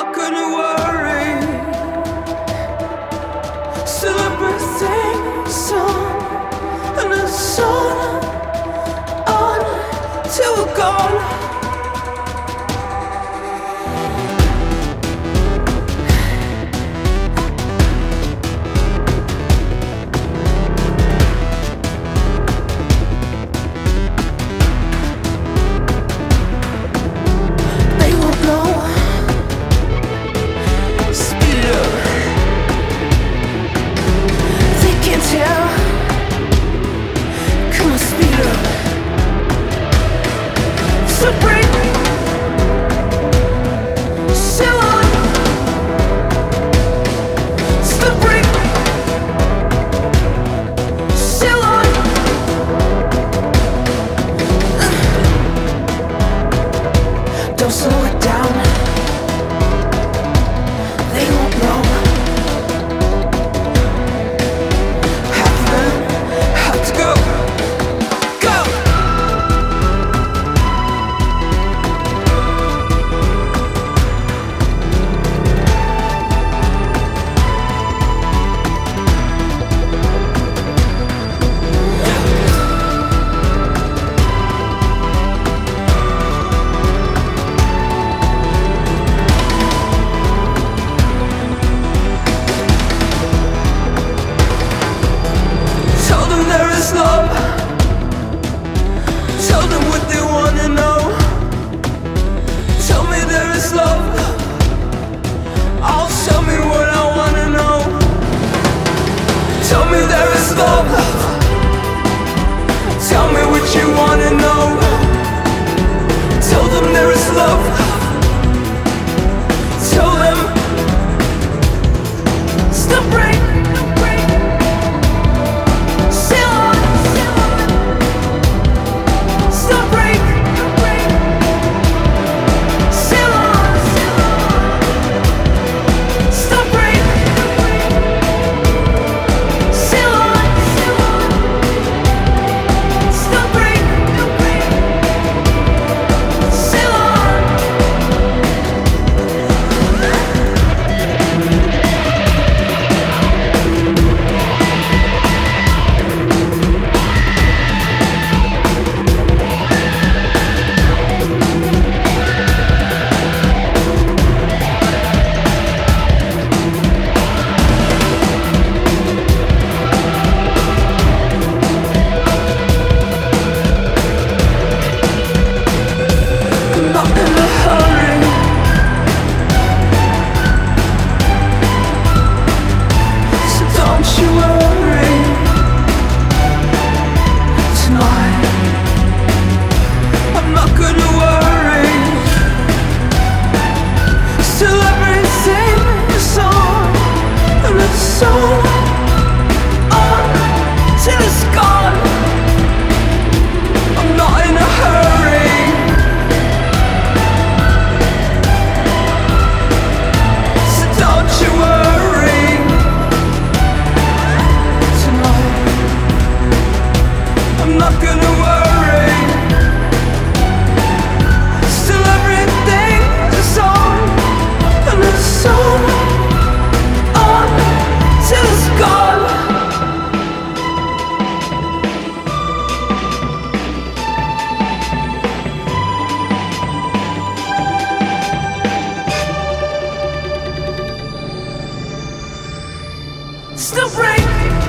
not gonna worry. Still everything is on, and it's on till we're gone. Don't slow it down. They won't know. Have to go. Go. Love. Tell them what they wanna know. Tell me there is love. I'll tell me what I wanna know. Tell me there is love. Tell me what you wanna know. Tell them there is love. Tell them. Stop break. Still break.